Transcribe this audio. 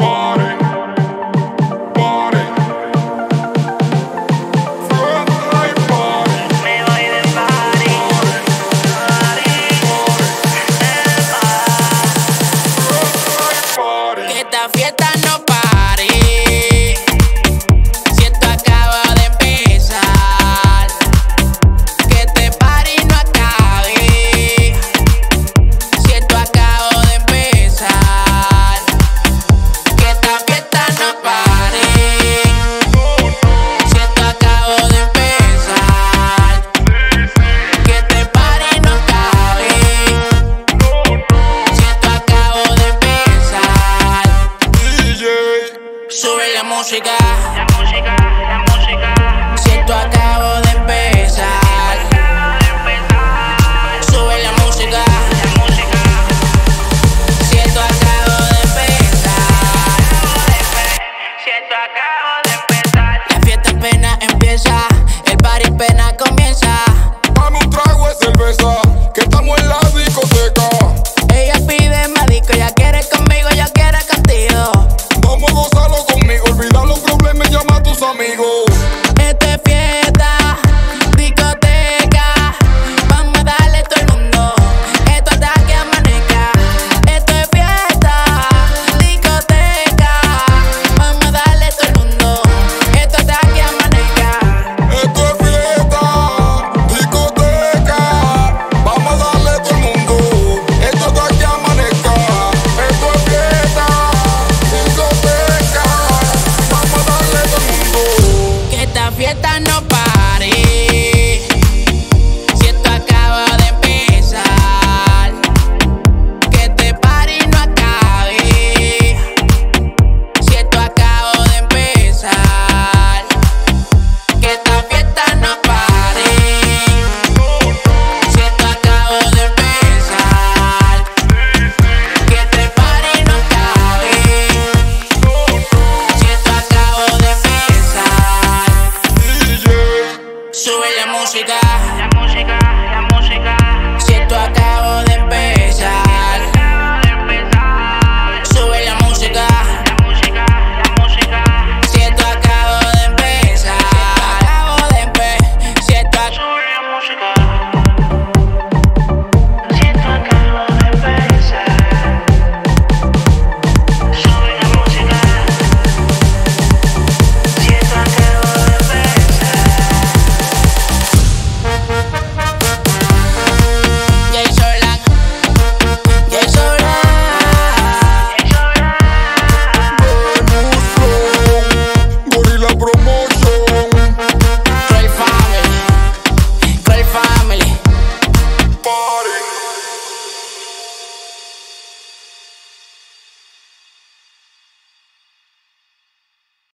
Esta fiesta no pare, si esto acaba de empezar. Que este party no acabe, si esto acaba de empezar. Que esta fiesta no pare, si esto acaba de empezar. Que este party no acabe, si esto acaba de empezar. Sube la música.